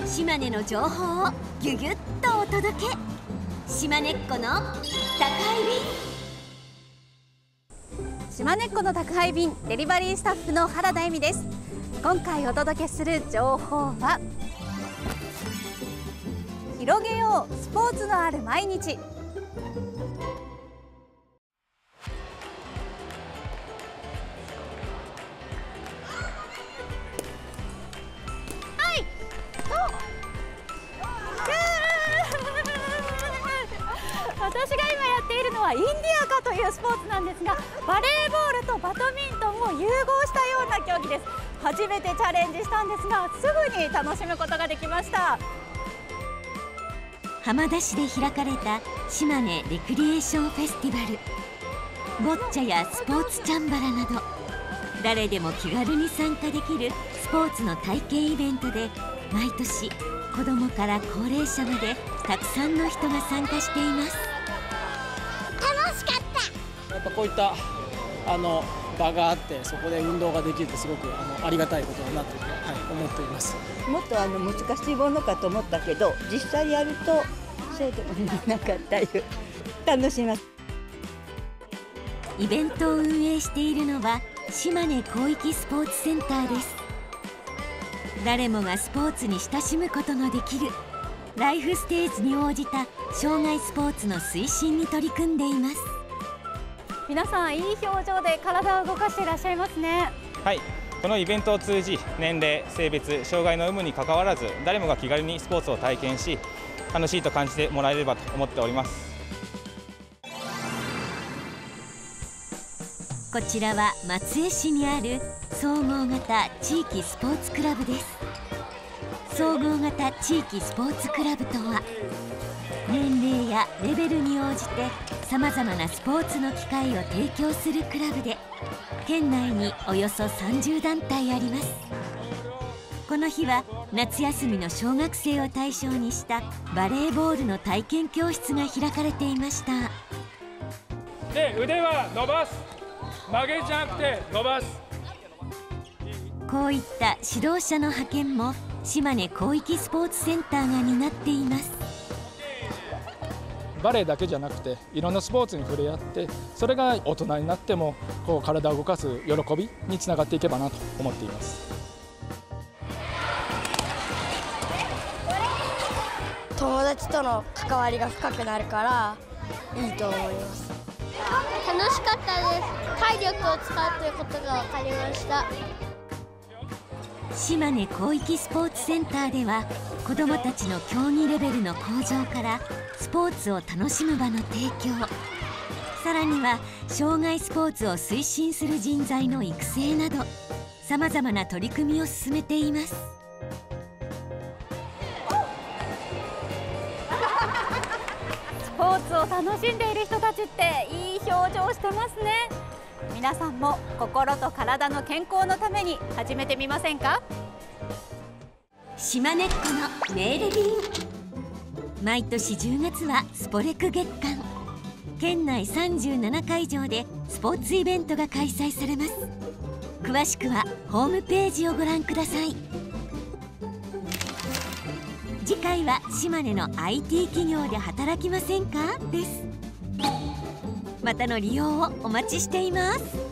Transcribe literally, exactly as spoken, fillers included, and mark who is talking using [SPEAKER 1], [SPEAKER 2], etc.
[SPEAKER 1] 島根の情報をギュギュッとお届け。島根っ子の宅配便。
[SPEAKER 2] 島根っ子の宅配便デリバリースタッフの原田恵美です。今回お届けする情報は、広げようスポーツのある毎日。私が今やっているのはインディアカというスポーツなんですが、バレーボールとバドミントンを融合したような競技です。初めてチャレンジしたんですが、すぐに楽しむことができました。
[SPEAKER 1] 浜田市で開かれた島根レクリエーションフェスティバル。ボッチャやスポーツチャンバラなど、誰でも気軽に参加できるスポーツの体験イベントで、毎年子どもから高齢者までたくさんの人が参加しています。
[SPEAKER 3] 楽しかった。
[SPEAKER 4] やっぱこういったあの場があって、そこで運動ができるってすごくあのありがたいことだなと、はい、思っています。
[SPEAKER 5] もっとあの難しいものかと思ったけど、実際やるとそうでもなかったよ。楽しみます。
[SPEAKER 1] イベントを運営しているのは島根広域スポーツセンターです。誰もがスポーツに親しむことのできるライフステージに応じた障害スポーツの推進に取り組んでいます。
[SPEAKER 2] 皆さんいい表情で体を動かしていらっしゃいますね。
[SPEAKER 6] はい、このイベントを通じ、年齢、性別、障害の有無にかかわらず、誰もが気軽にスポーツを体験し、楽しいと感じてもらえればと思っております。
[SPEAKER 1] こちらは松江市にある総合型地域スポーツクラブです。総合型地域スポーツクラブとは、年齢やレベルに応じてさまざまなスポーツの機会を提供するクラブで、県内におよそさんじゅうだんたいあります。この日は夏休みの小学生を対象にしたバレーボールの体験教室が開かれていました。
[SPEAKER 7] で、腕は伸ばす、曲げじゃなくて伸ばす。
[SPEAKER 1] こういった指導者の派遣も島根広域スポーツセンターが担っています。
[SPEAKER 8] バレエだけじゃなくて、いろんなスポーツに触れ合って、それが大人になってもこう体を動かす喜びにつながっていけばなと思っています。
[SPEAKER 3] 友達との関わりが深くなるからいいと思います。楽しかったです。体力を使うということが分かりました。
[SPEAKER 1] 島根広域スポーツセンターでは、子どもたちの競技レベルの向上からスポーツを楽しむ場の提供、さらには障害スポーツを推進する人材の育成など、さまざまな取り組みを進めています。
[SPEAKER 2] スポーツを楽しんでいる人たちっていい表情してますね。皆さんも心と体の健康のために始めてみませんか？
[SPEAKER 1] 島根っ子のメール便。毎年じゅうがつはスポレク月間。県内さんじゅうななかいじょうでスポーツイベントが開催されます。詳しくはホームページをご覧ください。次回は島根の アイティー 企業で働きませんかです。またの利用をお待ちしています。